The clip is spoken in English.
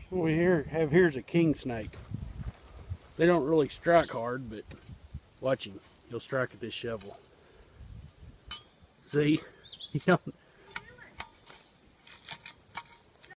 What we have here is a king snake. They don't really strike hard, but watch him. He'll strike at this shovel. See?